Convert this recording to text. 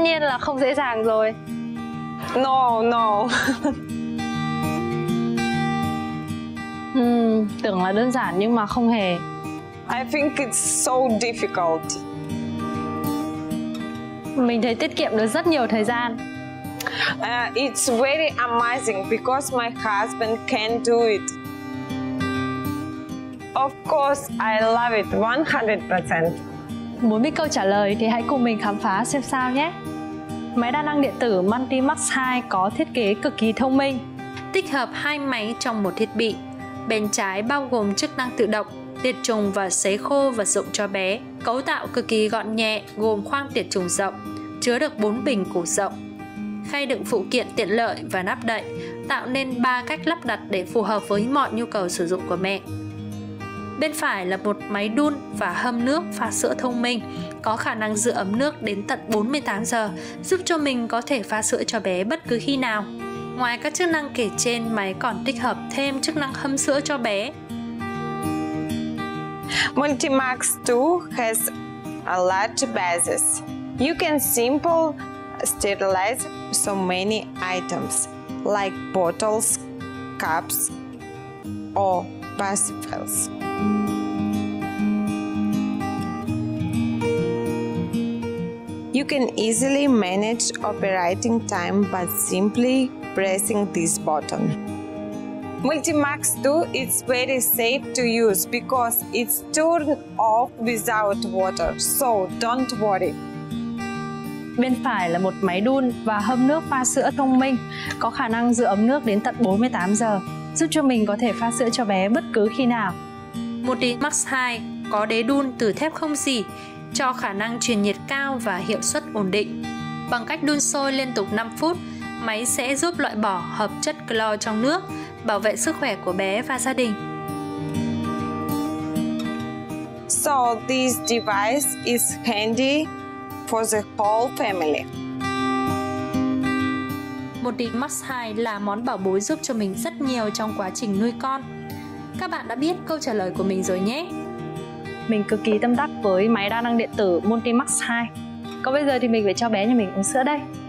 nhiên là không dễ dàng rồi. No. Tưởng là đơn giản nhưng mà không hề. I think it's so difficult. Mình thấy tiết kiệm được rất nhiều thời gian. It's very amazing because my husband can do it. Of course, I love it 100%. Muốn biết câu trả lời thì hãy cùng mình khám phá xem sao nhé. Máy đa năng điện tử Multimax 2 có thiết kế cực kỳ thông minh, tích hợp hai máy trong một thiết bị. Bên trái bao gồm chức năng tự động, tiệt trùng và sấy khô vật dụng cho bé. Cấu tạo cực kỳ gọn nhẹ, gồm khoang tiệt trùng rộng, chứa được 4 bình củ rộng, khay đựng phụ kiện tiện lợi và nắp đậy, tạo nên 3 cách lắp đặt để phù hợp với mọi nhu cầu sử dụng của mẹ. Bên phải là một máy đun và hâm nước pha sữa thông minh, có khả năng giữ ấm nước đến tận 48 giờ, giúp cho mình có thể pha sữa cho bé bất cứ khi nào. Ngoài các chức năng kể trên, máy còn tích hợp thêm chức năng hâm sữa cho bé. Multimax 2 has a large basis. You can simply sterilize so many items like bottles, cups, or pacifiers. You can easily manage operating time by simply pressing this button. Multimax 2 is very safe to use because it's turned off without water, so don't worry. Bên phải là một máy đun và hâm nước pha sữa thông minh, có khả năng giữ ấm nước đến tận 48 giờ, giúp cho mình có thể pha sữa cho bé bất cứ khi nào. Multimax 2 có đế đun từ thép không rỉ, cho khả năng truyền nhiệt cao và hiệu suất ổn định. Bằng cách đun sôi liên tục 5 phút, máy sẽ giúp loại bỏ hợp chất clo trong nước, bảo vệ sức khỏe của bé và gia đình. So this device is handy for the whole family. Multimax 2 là món bảo bối giúp cho mình rất nhiều trong quá trình nuôi con. Các bạn đã biết câu trả lời của mình rồi nhé. Mình cực kỳ tâm đắc với máy đa năng điện tử Multimax 2. Còn bây giờ thì mình phải cho bé nhà mình uống sữa đây.